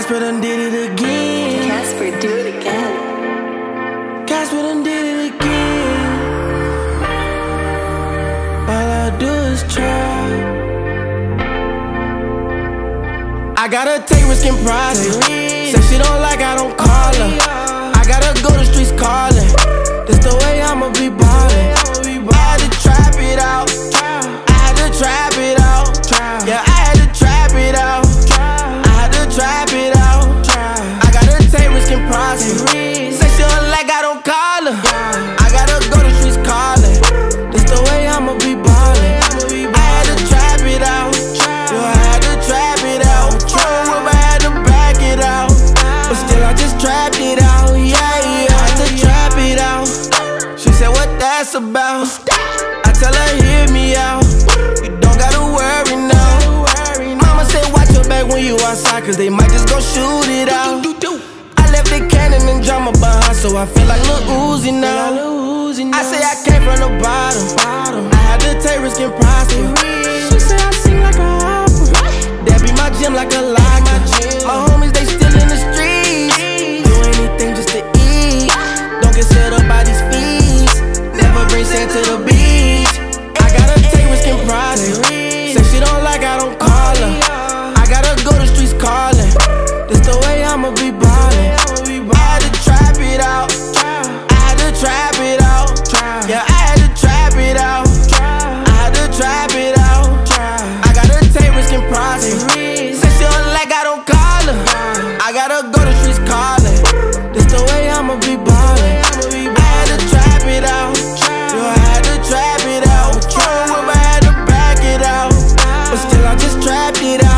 Casper done did it again. Casper, do it again. Casper done did it again. All I do is try. I gotta take risk and process. Say she don't like, I don't call her. I gotta go to streets calling. That's the way I'ma be ballin'. I had to trap it out. I had to trap it out. Yeah, I had to trap it out. I had to trap it out. I gotta take risk and process. Say she don't like, I don't call her. I gotta go to streets calling. That's the way I'ma be ballin'. I had to trap it out. Yeah, I had to trap it out. I had to back it out. But still I just trapped it out. Yeah, I had to trap it out. She said what that's about. I tell her hear me out. You don't gotta worry now. Mama said watch your back when you outside, cause they might just go shoot it out. I left the cannon and drama behind, so I feel like Lil Uzi now. I say I came from the bottom. I had to take risk and prosper. She said I sing like a opera. That be my gym like a locker. My homies, they still in the streets. Do anything just to eat. Don't get set up by these fees. Never bring sand to the beach. I gotta take risk and process. Say she don't like, I don't call her. I gotta go to streets calling. That's the way I'ma be ballin'. I had to trap it out. I had to trap it out. Yeah, I had to trap it out. I had to trap it out. I gotta take risk and process. Say she don't like, I don't call her. I gotta go to streets calling. That's the way I'ma be ballin'. I had to trap it out. Yeah, I had to trap it out. I had to back it out. But still I just trapped it out.